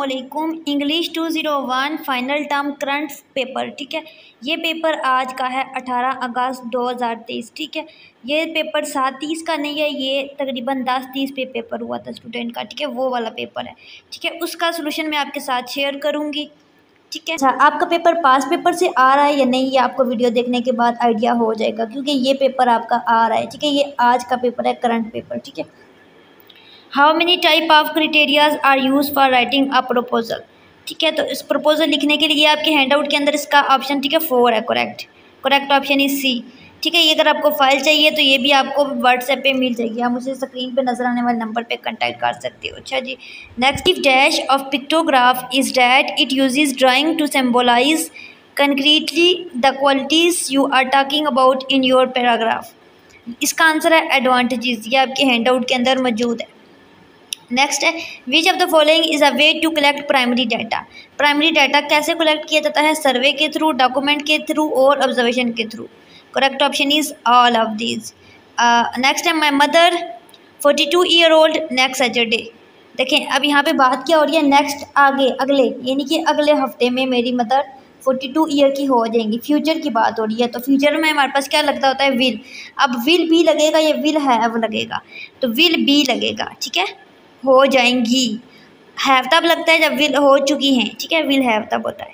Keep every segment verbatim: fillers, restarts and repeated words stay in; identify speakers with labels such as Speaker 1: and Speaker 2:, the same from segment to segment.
Speaker 1: अस्सलामुअलैकुम। English two zero one final term current paper, ठीक है। ये पेपर आज का है अठारह अगस्त दो हज़ार तेईस, ठीक है। ये पेपर सात तीस का नहीं है, ये तकरीबन दस तीस पे पेपर हुआ था स्टूडेंट का, ठीक है। वो वाला पेपर है, ठीक है। उसका सोल्यूशन मैं आपके साथ शेयर करूँगी, ठीक है। अच्छा, आपका पेपर पास पेपर से आ रहा है या नहीं, ये आपको वीडियो देखने के बाद आइडिया हो जाएगा, क्योंकि ये पेपर आपका आ रहा है, ठीक है। ये आज का पेपर है करंट पेपर, ठीक है। How many type of criterias are use for writing a proposal, ठीक है। तो इस प्रपोजल लिखने के लिए आपके हैंडआउट के अंदर इसका ऑप्शन, ठीक है, फोर है। Correct correct option is C, ठीक है। ये अगर आपको फाइल चाहिए तो ये भी आपको व्हाट्सएप पे मिल जाएगी, आप मुझे स्क्रीन पे नजर आने वाले नंबर पे कांटेक्ट कर सकते हो। अच्छा जी, next, if dash of pictograph is that it uses drawing to symbolize concretely the qualities you are talking about in your paragraph. इसका आंसर है एडवांटेजेस, ये आपके हैंडआउट के अंदर मौजूद है। नेक्स्ट है, which of the following is a way to collect primary data. Primary data कैसे कलेक्ट किया जाता है? सर्वे के थ्रू, डॉक्यूमेंट के थ्रू और ऑब्जर्वेशन के through. Correct option is all of these. Next है, my mother forty two year old next Saturday. देखें, अब यहाँ पे बात क्या हो रही है? नेक्स्ट, आगे, अगले, यानी कि अगले हफ्ते में मेरी मदर फोर्टी टू ईयर की हो जाएंगी। फ्यूचर की बात हो रही है, तो फ्यूचर में हमारे पास क्या लगता होता है? विल। अब विल भी लगेगा या विल हैव लगेगा? तो विल बी लगेगा, ठीक है। हो जाएंगी, हैव तब लगता है जब विल हो चुकी हैं, ठीक है। विल हैव तब होता है।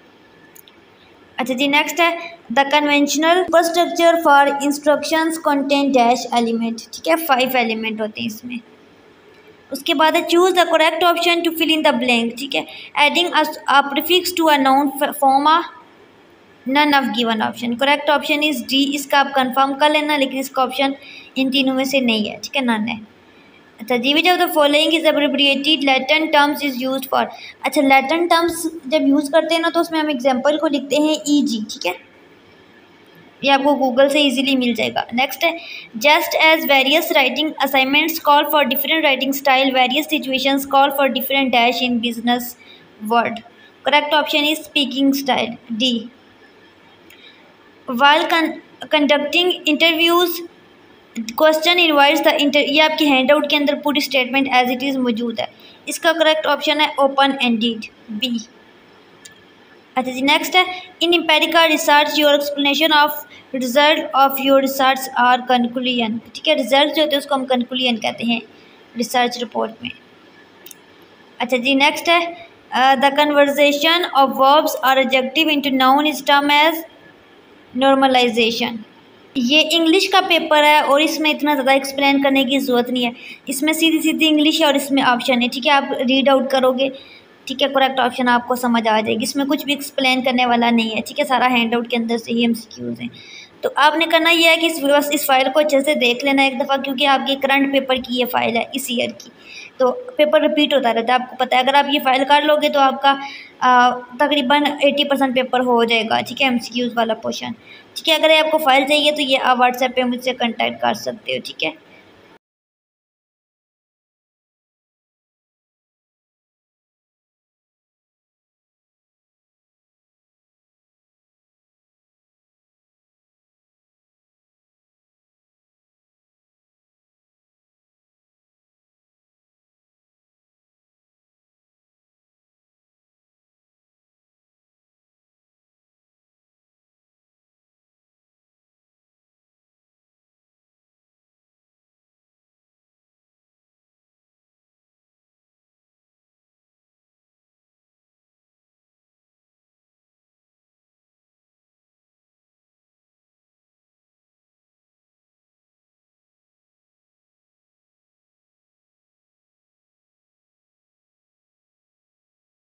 Speaker 1: अच्छा जी, नेक्स्ट है, the conventional structure for instructions content dash element, ठीक है। फाइव एलिमेंट होते हैं इसमें। उसके बाद है, choose the correct option to fill in the blank, ठीक है। Adding a prefix to a noun form a none of given option. Correct option is D. इसका आप कंफर्म कर लेना, लेकिन इसका ऑप्शन इन तीनों में से नहीं है, ठीक है, नन है। अच्छा जी, which of the following is abbreviated Latin terms is used for. अच्छा, लैटिन टर्म्स जब यूज़ करते हैं ना, तो उसमें हम एग्जांपल को लिखते हैं ई जी, ठीक है। ये आपको गूगल से इजीली मिल जाएगा। नेक्स्ट है, just as various writing assignments call for different writing style, various situations call for different dash in business word. Correct option is speaking style, D. While conducting interviews question invites the inter. ये आपके handout के अंदर पूरी statement as it is मौजूद है। इसका correct option है open ended, B. अच्छा जी, नेक्स्ट है, in empirical research your explanation of result of your research are conclusion, ठीक है। रिजल्ट जो होते हैं उसको हम कंक्लूजन कहते हैं रिसर्च रिपोर्ट में। अच्छा जी, नेक्स्ट है, द कन्वर्जेशन ऑफ वर्ब्स और adjective into noun is term as normalization. ये इंग्लिश का पेपर है और इसमें इतना ज़्यादा एक्सप्लेन करने की ज़रूरत नहीं है। इसमें सीधी सीधी इंग्लिश है और इसमें ऑप्शन है, ठीक है। आप रीड आउट करोगे, ठीक है, करेक्ट ऑप्शन आपको समझ आ जाएगी। इसमें कुछ भी एक्सप्लेन करने वाला नहीं है, ठीक है। सारा हैंड आउट के अंदर से ही एमसीक्यूज़ हैं। तो आपने करना यह है कि इस बस इस फाइल को अच्छे से देख लेना एक दफ़ा, क्योंकि आपकी करंट पेपर की ये फाइल है इस ईयर की, तो पेपर रिपीट होता रहता है, आपको पता है। अगर आप ये फाइल कर लोगे तो आपका तकरीबन अस्सी परसेंट पेपर हो जाएगा, ठीक है, एमसीक्यूज़ वाला पोर्शन, ठीक है। अगर आपको फाइल चाहिए तो ये आप व्हाट्सएप पे मुझसे कांटेक्ट कर सकते हो, ठीक है।